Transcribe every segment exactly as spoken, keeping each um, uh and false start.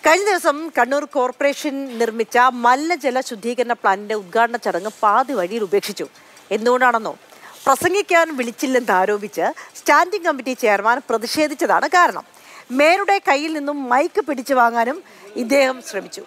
കഴിഞ്ഞ ദിവസം കണ്ണൂർ കോർപ്പറേഷൻ നിർമ്മിച്ച മലിനജല ശുദ്ധീകരണ പ്ലാന്റിന്റെ ഉദ്ഘാടന ചടങ്ങ് പാതി വഴിയിൽ ഉപേക്ഷിച്ചു. എന്തുകൊണ്ടാണെന്നോ പ്രസംഗിക്കാൻ വിളിച്ചില്ലെന്ന് ആരോപിച്ച് സ്റ്റാൻഡിംഗ് കമ്മിറ്റി ചെയർമാൻ പ്രതിഷേധിച്ചതാണ് കാരണം. മേയറുടെ കയ്യിൽ നിന്നും മൈക്ക് പിടിച്ചു വാങ്ങാനും ഇദ്ദേഹം ശ്രമിച്ചു.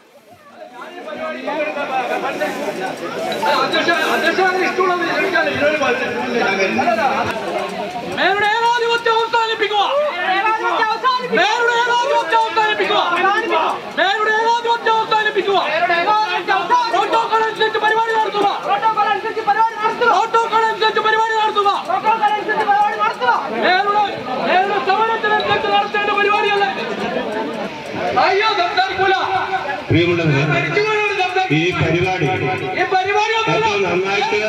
ഈ പരിപാടി നന്നായിട്ട്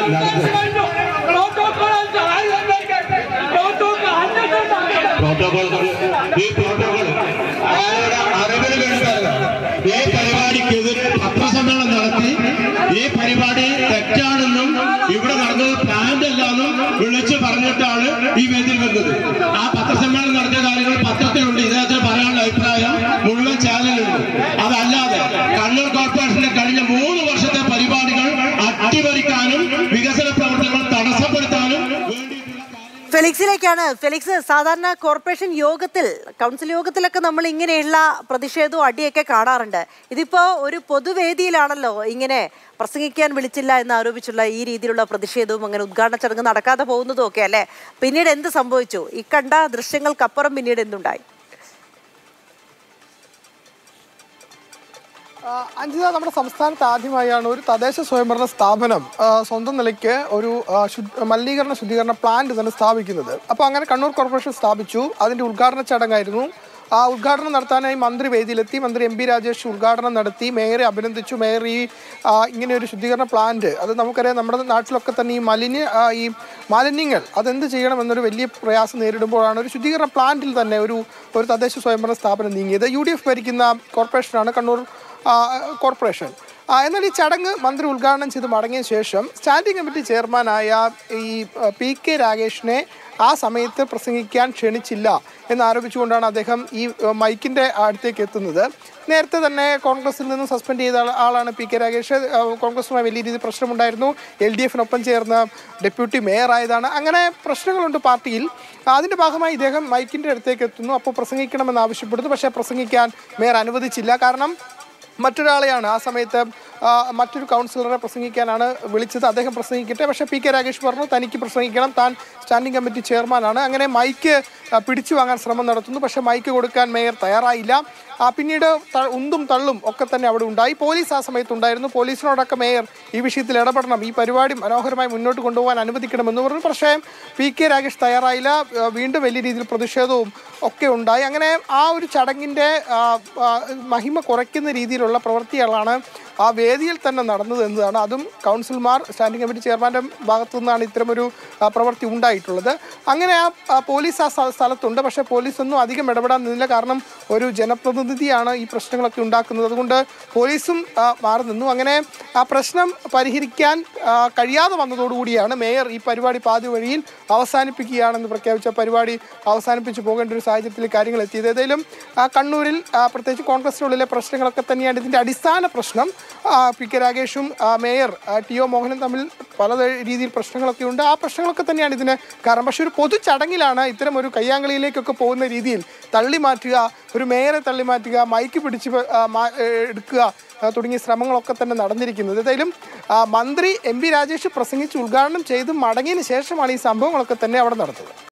പ്രോട്ടോകോൾ ഈ പ്രോട്ടോകോൾ അറിവിന് വേണ്ടി ഈ പരിപാടിക്കെതിരെ പത്രസമ്മേളനം നടത്തി ഈ പരിപാടി തെറ്റാണെന്നും ഇവിടെ നടന്നത് പ്ലാന്റ് അല്ലാന്നും വിളിച്ചു പറഞ്ഞിട്ടാണ് ഈ വേദിയിൽ വന്നത്. ആ പത്രസമ്മേളനം നടത്തിയ കാര്യങ്ങൾ പത്രത്തിലുണ്ട്. ഇതിനകത്ത് പറയാനുള്ള അഭിപ്രായം മുഴുവൻ ചാനലുണ്ട്. അതല്ലാതെ കണ്ണൂർ കോർപ്പറേഷന്റെ കഴിഞ്ഞ മൂന്ന് വർഷത്തെ പരിപാടികൾ അട്ടിമറിക്കാനും വികസന പ്രവർത്തനങ്ങൾ തടസ്സപ്പെടുത്താനും ഫെലിക്സിലേക്കാണ്. ഫെലിക്സ്, സാധാരണ കോർപ്പറേഷൻ യോഗത്തിൽ, കൗൺസിൽ യോഗത്തിലൊക്കെ നമ്മൾ ഇങ്ങനെയുള്ള പ്രതിഷേധവും അടിയൊക്കെ കാണാറുണ്ട്. ഇതിപ്പോ ഒരു പൊതുവേദിയിലാണല്ലോ ഇങ്ങനെ പ്രസംഗിക്കാൻ വിളിച്ചില്ല എന്ന് ആരോപിച്ചുള്ള ഈ രീതിയിലുള്ള പ്രതിഷേധവും അങ്ങനെ ഉദ്ഘാടന ചടങ്ങ് നടക്കാതെ പോകുന്നതും ഒക്കെ അല്ലേ. പിന്നീട് എന്ത് സംഭവിച്ചു? ഈ കണ്ട ദൃശ്യങ്ങൾക്കപ്പുറം പിന്നീട് എന്തുണ്ടായി? അഞ്ജിത, നമ്മുടെ സംസ്ഥാനത്ത് ആദ്യമായാണ് ഒരു തദ്ദേശ സ്വയംഭരണ സ്ഥാപനം സ്വന്തം നിലയ്ക്ക് ഒരു മലിനീകരണ ശുദ്ധീകരണ പ്ലാന്റ് തന്നെ സ്ഥാപിക്കുന്നത്. അപ്പോൾ അങ്ങനെ കണ്ണൂർ കോർപ്പറേഷൻ സ്ഥാപിച്ചു. അതിൻ്റെ ഉദ്ഘാടന ചടങ്ങായിരുന്നു. ആ ഉദ്ഘാടനം നടത്താനായി മന്ത്രി വേദിയിലെത്തി. മന്ത്രി എം പി രാജേഷ് ഉദ്ഘാടനം നടത്തി. മേയറെ അഭിനന്ദിച്ചു. മേയർ ഈ ഇങ്ങനെ ഒരു ശുദ്ധീകരണ പ്ലാന്റ്, അത് നമുക്കറിയാം നമ്മുടെ നാട്ടിലൊക്കെ തന്നെ ഈ മലിന ഈ മാലിന്യങ്ങൾ അതെന്ത് ചെയ്യണമെന്നൊരു വലിയ പ്രയാസം നേരിടുമ്പോഴാണ് ഒരു ശുദ്ധീകരണ പ്ലാന്റിൽ തന്നെ ഒരു ഒരു തദ്ദേശ സ്വയംഭരണ സ്ഥാപനം നീങ്ങിയത്. യു ഡി എഫ് ഭരിക്കുന്ന കോർപ്പറേഷനാണ് കണ്ണൂർ കോർപ്പറേഷൻ. എന്നാൽ ഈ ചടങ്ങ് മന്ത്രി ഉദ്ഘാടനം ചെയ്ത് മടങ്ങിയ ശേഷം സ്റ്റാൻഡിംഗ് കമ്മിറ്റി ചെയർമാനായ ഈ പി കെ രാഗേഷിനെ ആ സമയത്ത് പ്രസംഗിക്കാൻ ക്ഷണിച്ചില്ല എന്നാരോപിച്ചുകൊണ്ടാണ് അദ്ദേഹം ഈ മൈക്കിൻ്റെ അടുത്തേക്ക് എത്തുന്നത്. നേരത്തെ തന്നെ കോൺഗ്രസിൽ നിന്നും സസ്പെൻഡ് ചെയ്ത ആളാണ് പി കെ രാഗേഷ്. കോൺഗ്രസുമായി വലിയ രീതിയിൽ പ്രശ്നമുണ്ടായിരുന്നു. എൽ ഡി എഫിനൊപ്പം ചേർന്ന് ഡെപ്യൂട്ടി മേയർ ആയതാണ്. അങ്ങനെ പ്രശ്നങ്ങളുണ്ട് പാർട്ടിയിൽ. അതിൻ്റെ ഭാഗമായി ഇദ്ദേഹം മൈക്കിൻ്റെ അടുത്തേക്ക് എത്തുന്നു. അപ്പോൾ പ്രസംഗിക്കണമെന്ന് ആവശ്യപ്പെടുന്നു. പക്ഷേ പ്രസംഗിക്കാൻ മേയർ അനുവദിച്ചില്ല. കാരണം മറ്റൊരാളെയാണ് ആ സമയത്ത് മറ്റൊരു കൗൺസിലറെ പ്രസംഗിക്കാനാണ് വിളിച്ചത്. അദ്ദേഹം പ്രസംഗിക്കട്ടെ. പക്ഷേ പി കെ രാഗേഷ് പറഞ്ഞു തനിക്ക് പ്രസംഗിക്കണം, താൻ സ്റ്റാൻഡിംഗ് കമ്മിറ്റി ചെയർമാനാണ്. അങ്ങനെ മൈക്ക് പിടിച്ചു വാങ്ങാൻ ശ്രമം നടത്തുന്നു. പക്ഷേ മൈക്ക് കൊടുക്കാൻ മേയർ തയ്യാറായില്ല. പിന്നീട് ഉന്തും തള്ളും ഒക്കെ തന്നെ അവിടെ ഉണ്ടായി. പോലീസ് ആ സമയത്തുണ്ടായിരുന്നു. പോലീസിനോടൊക്കെ മേയർ ഈ വിഷയത്തിൽ ഇടപെടണം, ഈ പരിപാടി മനോഹരമായി മുന്നോട്ട് കൊണ്ടുപോകാൻ അനുവദിക്കണമെന്ന് പറഞ്ഞു. പക്ഷേ പി കെ രാഗേഷ് തയ്യാറായില്ല. വീണ്ടും വലിയ രീതിയിൽ പ്രതിഷേധവും ഒക്കെ ഉണ്ടായി. അങ്ങനെ ആ ഒരു ചടങ്ങിൻ്റെ മഹിമ കുറയ്ക്കുന്ന രീതിയിലുള്ള പ്രവൃത്തികളാണ് ആ വേദിയിൽ തന്നെ നടന്നത് എന്നതാണ്. അതും കൗൺസിലർമാർ, സ്റ്റാൻഡിംഗ് കമ്മിറ്റി ചെയർമാൻ്റെ ഭാഗത്തു നിന്നാണ് ഇത്തരമൊരു പ്രവൃത്തി ഉണ്ടായിട്ടുള്ളത്. അങ്ങനെ ആ പോലീസ് ആ സ്ഥലത്തുണ്ട്. പക്ഷേ പോലീസൊന്നും അധികം ഇടപെടാൻ നിന്നില്ല. കാരണം ഒരു ജനപ്രതിനിധിയാണ് ഈ പ്രശ്നങ്ങളൊക്കെ ഉണ്ടാക്കുന്നത്. അതുകൊണ്ട് പോലീസും മാറി നിന്നു. അങ്ങനെ ആ പ്രശ്നം പരിഹരിക്കാൻ കഴിയാതെ വന്നതോടുകൂടിയാണ് മേയർ ഈ പരിപാടി പാതി വഴിയിൽ അവസാനിപ്പിക്കുകയാണെന്ന് പ്രഖ്യാപിച്ച പരിപാടി അവസാനിപ്പിച്ച് പോകേണ്ട ഒരു സാഹചര്യത്തിൽ കാര്യങ്ങൾ എത്തിയത്. ഏതായാലും കണ്ണൂരിൽ പ്രത്യേകിച്ച് കോൺഗ്രസിനുള്ളിലെ പ്രശ്നങ്ങളൊക്കെ തന്നെയാണ് ഇതിൻ്റെ അടിസ്ഥാന പ്രശ്നം. പി കെ രാഗേഷും മേയർ ടി ഒ മോഹനും തമ്മിൽ പല രീതിയിൽ പ്രശ്നങ്ങളൊക്കെ ഉണ്ട്. ആ പ്രശ്നങ്ങളൊക്കെ തന്നെയാണ് ഇതിന് കാരണം. പക്ഷേ ഒരു പൊതു ചടങ്ങിലാണ് ഇത്തരം ഒരു കയ്യാങ്കളിയിലേക്കൊക്കെ പോകുന്ന രീതിയിൽ തള്ളി മാറ്റുക, ഒരു മേയറെ തള്ളി മാറ്റുക, മൈക്ക് പിടിച്ച് എടുക്കുക തുടങ്ങിയ ശ്രമങ്ങളൊക്കെ തന്നെ നടന്നിരിക്കുന്നത്. ഏതായാലും മന്ത്രി എം പി രാജേഷ് പ്രസംഗിച്ച് ഉദ്ഘാടനം ചെയ്ത് മടങ്ങിയതിന് ശേഷമാണ് ഈ സംഭവങ്ങളൊക്കെ തന്നെ അവിടെ നടന്നത്.